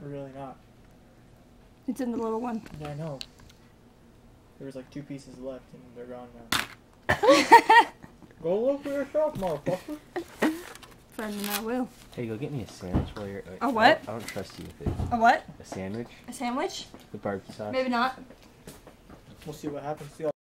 Really not. It's in the little one. Yeah, I know. There was like 2 pieces left and they're gone now. Go look for yourself, motherfucker. Ferdinand, I will. Hey, go get me a sandwich while you're. A what? I don't trust you with it. A what? A sandwich A sandwich? with barbecue sauce. Maybe not. We'll see what happens. See